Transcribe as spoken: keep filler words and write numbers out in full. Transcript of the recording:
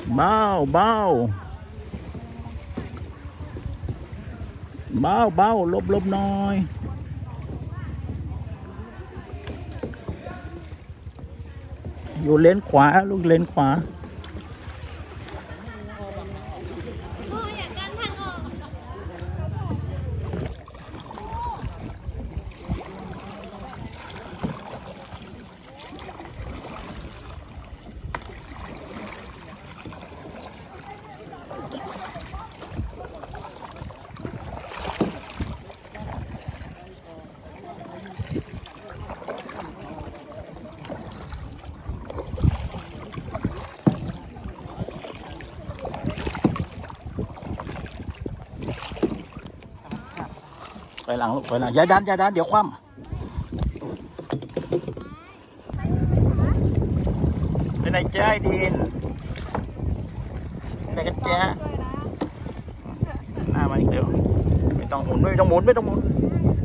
เบาเบาเบาเบาลบลบหน่อยอยู่เลนขวาลูกเลนขวาไปหลังลูกไปหลังอย่าดันอย่าดันเดี๋ยวคว่ำไปไหนจ้าไอ้ดินไปกันจ้าหน้ามาอีกเดียวไม่ต้องหมุนไม่ต้องหมุนไม่ต้องหมุน